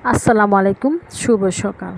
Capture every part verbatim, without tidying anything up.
আসসালামু আলাইকুম, শুভ সকাল।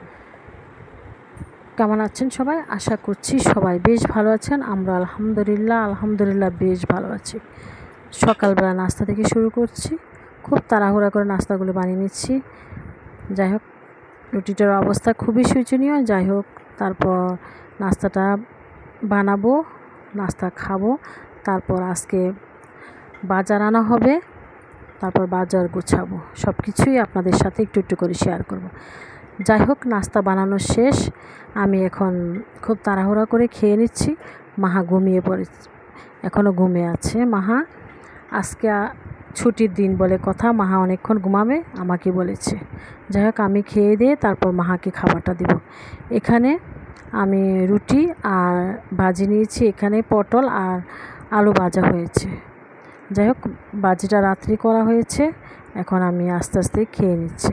কেমন আছেন সবাই? আশা করছি সবাই বেশ ভালো আছেন। আমরা আলহামদুলিল্লাহ আলহামদুলিল্লাহ বেশ ভালো আছি। সকালবেলা নাস্তা থেকে শুরু করছি, খুব তাড়াহুড়া করে নাস্তাগুলো বানিয়ে নিচ্ছি। যাই হোক, রুটিটার অবস্থা খুবই শোচনীয়। যাই হোক, তারপর নাস্তাটা বানাবো, নাস্তা খাবো। তারপর আজকে বাজার আনা হবে, তারপর বাজার গুছাবো। সব কিছুই আপনাদের সাথে একটু একটু করে শেয়ার করব। যাই হোক, নাস্তা বানানো শেষ। আমি এখন খুব তাড়াহুড়া করে খেয়ে নিচ্ছি। মাহা ঘুমিয়ে পড়েছে, এখনও ঘুমিয়ে আছে মাহা। আজকে ছুটির দিন বলে কথা, মাহা অনেকক্ষণ ঘুমাবে আমাকে বলেছে। যাই হোক, আমি খেয়ে দিয়ে তারপর মাহাকে খাবারটা দেব। এখানে আমি রুটি আর ভাজি নিয়েছি, এখানে পটল আর আলু ভাজা হয়েছে। যাই হোক, ভাজিটা রাত্রি করা হয়েছে, এখন আমি আস্তে আস্তে খেয়ে নিচ্ছি।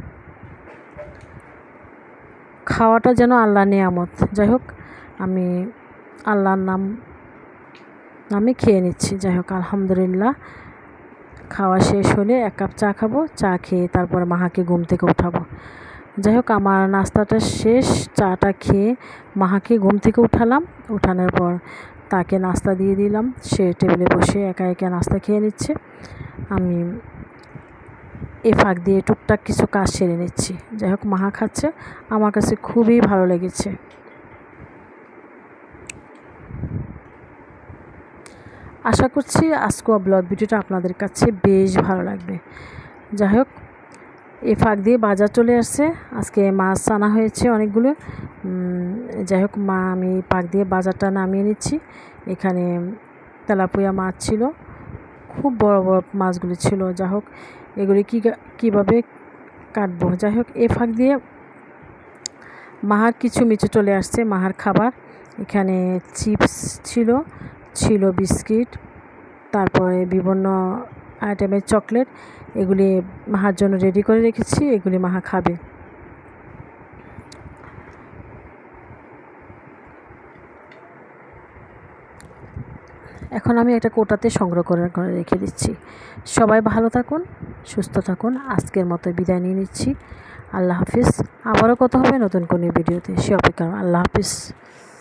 খাওয়াটা যেন আল্লাহর নিয়ামত। যাই হোক, আমি আল্লাহর নাম নামে খেয়ে নিচ্ছি। যাই হোক, আলহামদুলিল্লাহ। খাওয়া শেষ হলে এক কাপ চা খাবো, চা খেয়ে তারপরে মাহাকে ঘুম থেকে উঠাবো। যাই হোক, আমার নাস্তাটা শেষ, চাটা খেয়ে মাহাকে ঘুম থেকে উঠালাম। উঠানোর পর তাকে নাস্তা দিয়ে দিলাম, সে টেবিলে বসে একা একা নাস্তা খেয়ে নিচ্ছে। আমি এ ফাঁক দিয়ে টুকটাক কিছু কাজ সেরে নিচ্ছি। যাই হোক, মাহা খাচ্ছে, আমার কাছে খুবই ভালো লেগেছে। আশা করছি আজকের ব্লগ ভিডিওটা আপনাদের কাছে বেশ ভালো লাগবে। যাই হোক, এ ফাঁক দিয়ে বাজার চলে আসছে, আজকে মাছ আনা হয়েছে অনেকগুলো। যাই হোক, মা আমি পাক দিয়ে বাজারটা নামিয়ে নিচ্ছি। এখানে তেলাপুয়া মাছ ছিল, খুব বড় বড় মাছগুলি ছিল। যাই হোক, এগুলি কী কীভাবে কাটবো। যাই হোক, এ ফাঁক দিয়ে মাহার কিছু মিচু চলে আসছে, মাহার খাবার। এখানে চিপস ছিল ছিল বিস্কিট, তারপরে বিভিন্ন আইটেমের চকলেট। এগুলি মাহার জন্য রেডি করে রেখেছি, এগুলি মাহা খাবে। এখন আমি একটা কোটাতে সংগ্রহ করে করে রেখে দিচ্ছি। সবাই ভালো থাকুন, সুস্থ থাকুন। আজকের মতো বিদায় নিয়ে নিচ্ছি। আল্লাহ হাফিজ। আবারও কথা হবে নতুন কোনো ভিডিওতে, সে অপেক্ষা। আল্লাহ হাফিজ।